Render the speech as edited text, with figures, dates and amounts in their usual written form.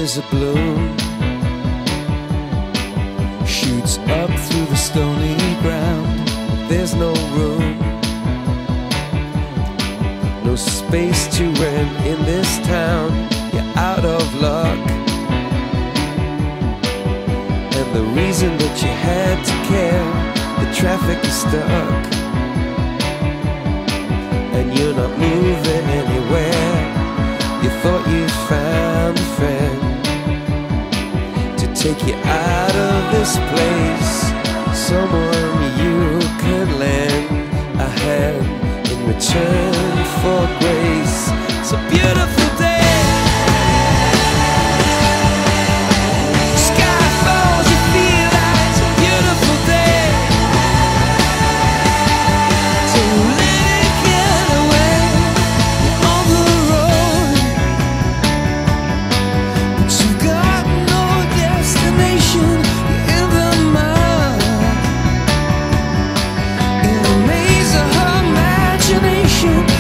flowers are bloom, shoots up through the stony ground. There's no room, no space to rent in this town. You're out of luck, and the reason that you had to care, the traffic is stuck, and you're not moving anywhere. You thought you'd found a friend to take you out of this place, someone you could lend a hand in return for grace. It's a beautiful day. Sky falls, you feel like it's a beautiful day. So let it get away on the road, but you've got no destination. You're in the mud, in a maze of her imagination.